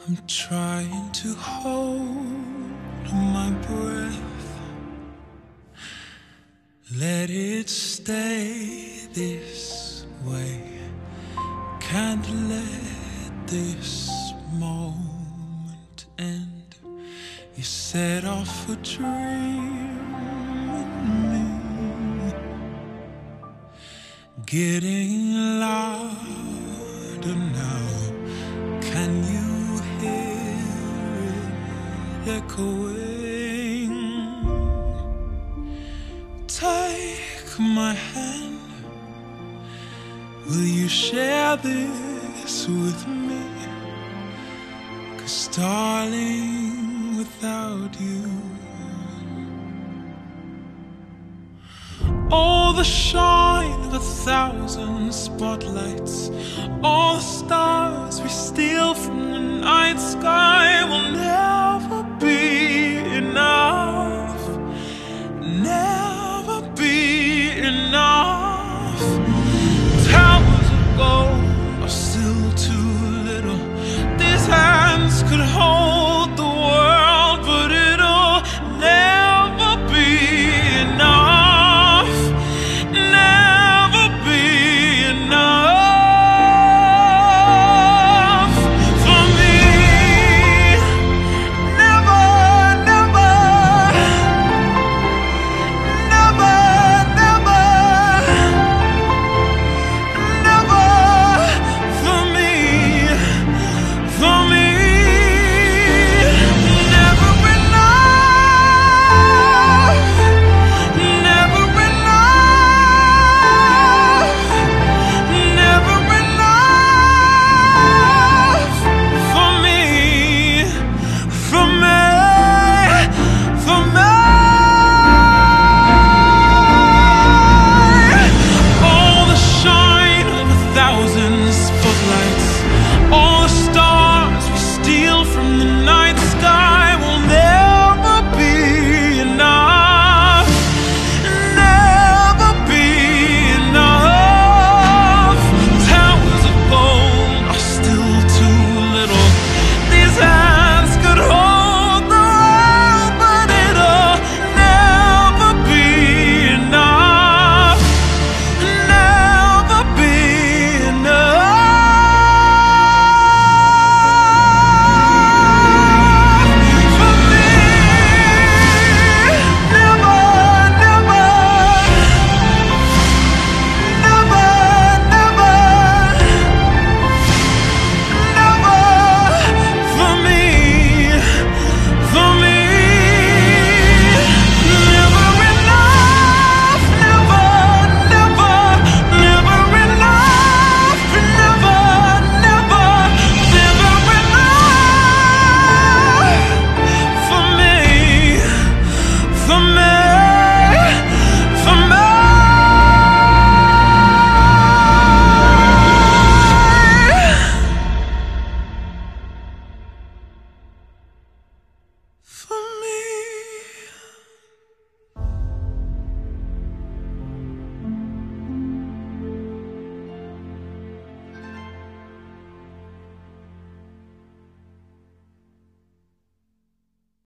I'm trying to hold my breath, let it stay this way. Can't let this moment end. You set off a dream in me, getting louder now. Can you hear it echoing? Take my hand. Will you share this with me? 'Cause darling, without you, all the shine of 1,000 spotlights, all the stars we steal from the night sky will never